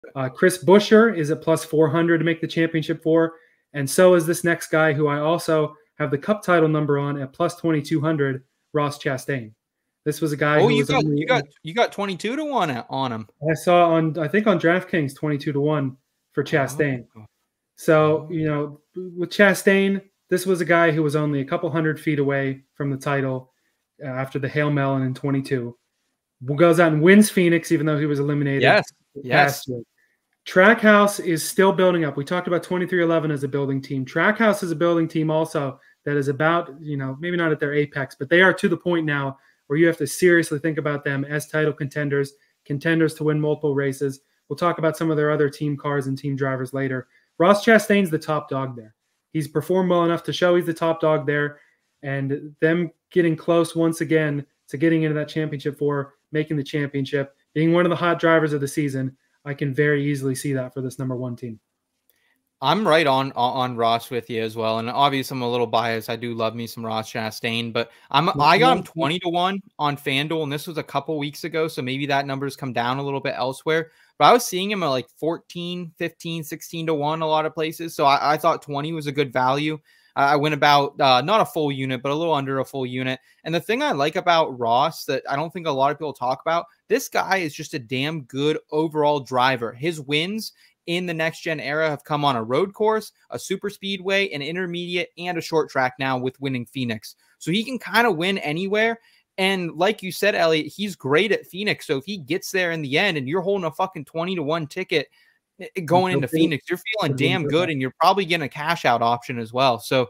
Chris Buescher is at plus 400 to make the championship for, and so is this next guy who I also have the Cup title number on at plus 2,200, Ross Chastain. This was a guy who was only you got 22 to 1 on him. I saw on DraftKings 22 to 1 for Chastain. Oh. So, with Chastain, this was a guy who was only a couple hundred feet away from the title after the Hail Melon in 22. Goes out and wins Phoenix, even though he was eliminated. Yes. Trackhouse is still building up. We talked about 2311 as a building team. Trackhouse is a building team also that is about, maybe not at their apex, but they are to the point now where you have to seriously think about them as title contenders to win multiple races. We'll talk about some of their other team cars and team drivers later. Ross Chastain's the top dog there. He's performed well enough to show he's the top dog there, and them getting close once again to getting into that championship for making the championship, being one of the hot drivers of the season. I can very easily see that for this number one team. I'm right on Ross with you as well. And obviously I'm a little biased. I do love me some Ross Chastain, but I got him 20 to 1 on FanDuel, and this was a couple weeks ago. So maybe that number's come down a little bit elsewhere, but I was seeing him at like 14, 15, 16 to 1, a lot of places. So I thought 20 was a good value. I went about not a full unit, but a little under a full unit. And the thing I like about Ross that I don't think a lot of people talk about, this guy is just a damn good overall driver. His wins in the next gen era have come on a road course, a super speedway, an intermediate, and a short track now with winning Phoenix. So he can kind of win anywhere. And like you said, Elliot, he's great at Phoenix. So if he gets there in the end and you're holding a fucking 20 to 1 ticket going into Phoenix, you're feeling damn good, and you're probably getting a cash out option as well. So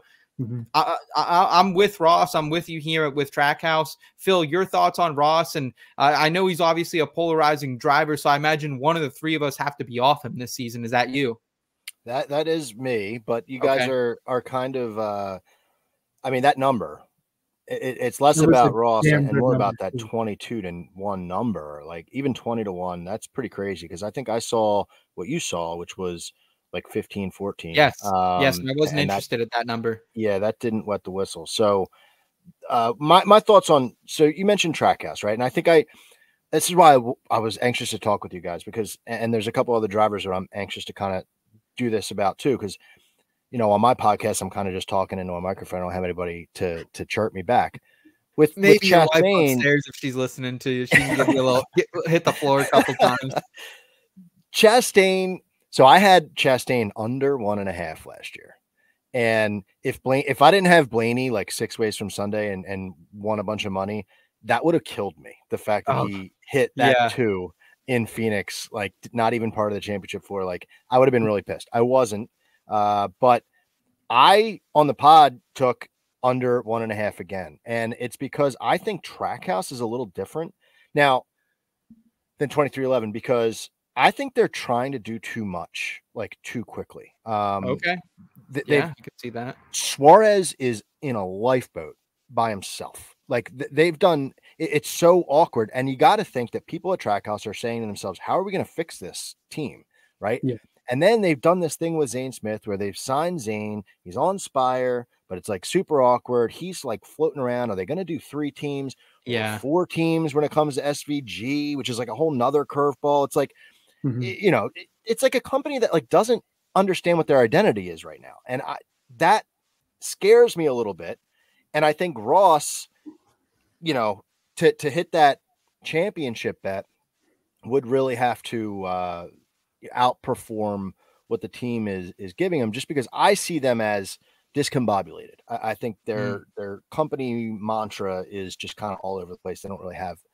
I'm with Ross. I'm with you here with Trackhouse. Phil, your thoughts on Ross? And I know he's obviously a polarizing driver, so I imagine one of the three of us have to be off him this season. Is that you? That is me, but you guys are kind of that number. It's less about Ross and more about that 22 to 1 number. Like even 20 to 1, that's pretty crazy, because I think I saw what you saw, which was like 15, 14. Yes. Yes. And I wasn't interested at that number. Yeah. That didn't wet the whistle. So my thoughts on, so you mentioned Trackhouse, right? And I think this is why I was anxious to talk with you guys, because, and there's a couple other drivers that I'm anxious to kind of do this about too. Cause on my podcast, I'm kind of just talking into a microphone. I don't have anybody to chirp me back. With your wife upstairs, if she's listening to you, she can give you a little hit the floor a couple times. Chastain. So I had Chastain under 1.5 last year. And if I didn't have Blaney like 6 ways from Sunday and won a bunch of money, that would have killed me. The fact that he hit that 2 in Phoenix, like not even part of the championship for, like, I would have been really pissed. I wasn't. But I, on the pod, took under 1.5 again. And it's because I think Trackhouse is a little different now than 2311, because I think they're trying to do too much, like too quickly. Okay. I could see that. Suarez is in a lifeboat by himself. Like they've done, it's so awkward. And you got to think that people at Trackhouse are saying to themselves, how are we going to fix this team? Right. Yeah. And then they've done this thing with Zane Smith where they've signed Zane. He's on Spire, but it's like super awkward. He's like floating around. Are they going to do 3 teams? Yeah. 4 teams when it comes to SVG, which is like a whole nother curveball. It's like, it's like a company that like doesn't understand what their identity is right now. And that scares me a little bit. And I think Ross, to hit that championship bet would really have to outperform what the team is giving him, just because I see them as discombobulated. I think their company mantra is just kind of all over the place. They don't really have